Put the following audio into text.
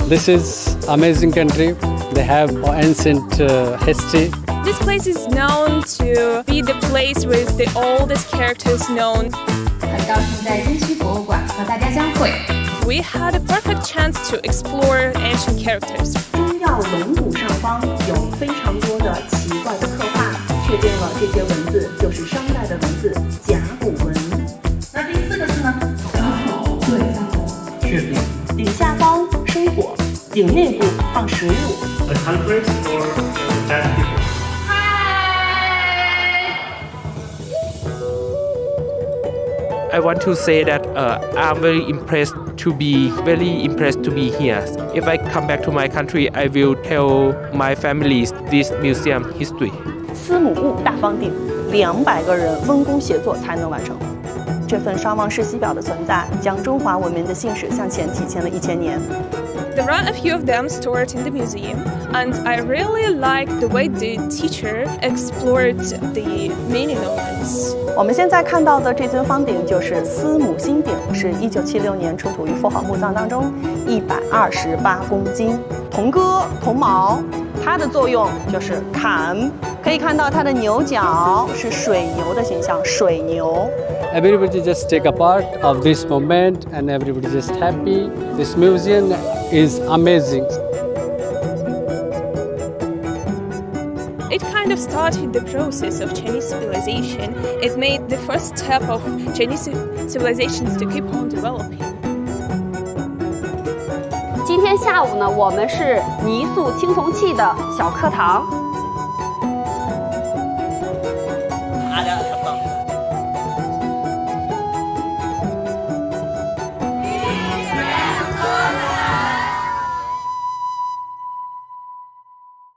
This is amazing country. They have ancient history. This place is known to be the place with the oldest characters known. 很高兴在京区博物馆和大家相会。 We had a perfect chance to explore ancient characters. 中药龙骨上方有非常多的奇怪的刻画，确定了这些文字就是商代的文字甲骨文。那第4个字呢？香口，对，香口，确定。鼎下方生火，鼎内部放食物。 A conference for deaf people. I want to say that I'm very impressed to be here. If I come back to my country, I will tell my families this museum history. 司母戊大方鼎，200个人分工协作才能完成。这份商王世袭表的存在，将中华文明的信史向前提前了1000年。 There are a few of them stored in the museum, and I really like the way the teacher explored the meaning of this. 我们现在看到的这尊方鼎就是司母星鼎，是1976年出土于妇好墓葬当中，128公斤，铜戈铜矛，它的作用就是砍。可以看到它的牛角是水牛的形象，水牛。 Everybody just take a part of this moment and everybody just happy. This museum is amazing. It kind of started the process of Chinese civilization. It made the first step of Chinese civilizations to keep on developing. 今天下午呢，我们是泥塑青铜器的小课堂。